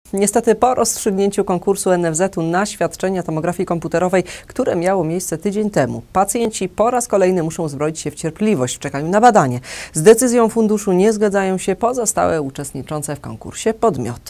Niestety po rozstrzygnięciu konkursu NFZ-u na świadczenia tomografii komputerowej, które miało miejsce tydzień temu, pacjenci po raz kolejny muszą uzbroić się w cierpliwość w czekaniu na badanie. Z decyzją funduszu nie zgadzają się pozostałe uczestniczące w konkursie podmioty.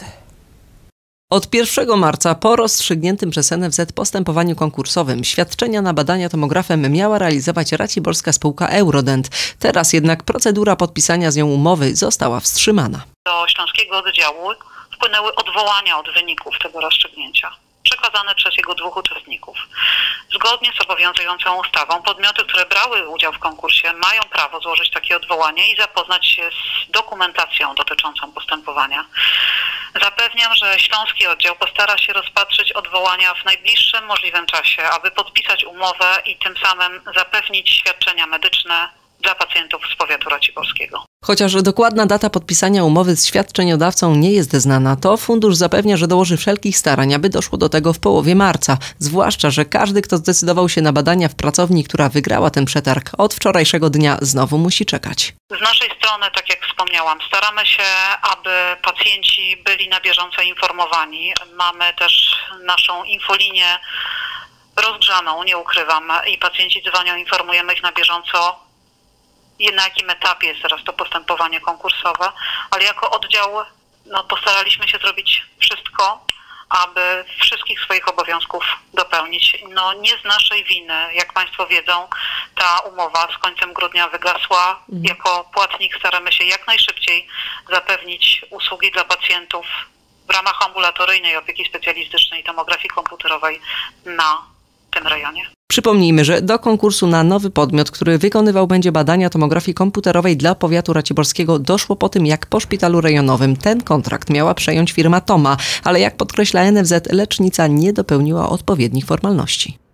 Od 1 marca po rozstrzygniętym przez NFZ postępowaniu konkursowym świadczenia na badania tomografem miała realizować raciborska spółka Eurodent. Teraz jednak procedura podpisania z nią umowy została wstrzymana. Do śląskiego oddziału wpłynęły odwołania od wyników tego rozstrzygnięcia, przekazane przez jego 2 uczestników. Zgodnie z obowiązującą ustawą podmioty, które brały udział w konkursie, mają prawo złożyć takie odwołanie i zapoznać się z dokumentacją dotyczącą postępowania. Zapewniam, że śląski oddział postara się rozpatrzyć odwołania w najbliższym możliwym czasie, aby podpisać umowę i tym samym zapewnić świadczenia medyczne dla pacjentów z powiatu raciborskiego. Chociaż dokładna data podpisania umowy z świadczeniodawcą nie jest znana, to fundusz zapewnia, że dołoży wszelkich starań, aby doszło do tego w połowie marca. Zwłaszcza, że każdy, kto zdecydował się na badania w pracowni, która wygrała ten przetarg, od wczorajszego dnia znowu musi czekać. Z naszej strony, tak jak wspomniałam, staramy się, aby pacjenci byli na bieżąco informowani. Mamy też naszą infolinię rozgrzaną, nie ukrywam, i pacjenci dzwonią, informujemy ich na bieżąco, na jakim etapie jest teraz to postępowanie konkursowe, ale jako oddział postaraliśmy się zrobić wszystko, aby wszystkich swoich obowiązków dopełnić. Nie z naszej winy, jak Państwo wiedzą, ta umowa z końcem grudnia wygasła. Jako płatnik staramy się jak najszybciej zapewnić usługi dla pacjentów w ramach ambulatoryjnej opieki specjalistycznej tomografii komputerowej na tym rejonie. Przypomnijmy, że do konkursu na nowy podmiot, który wykonywał będzie badania tomografii komputerowej dla powiatu raciborskiego, doszło po tym, jak po szpitalu rejonowym ten kontrakt miała przejąć firma Toma, ale jak podkreśla NFZ, lecznica nie dopełniła odpowiednich formalności.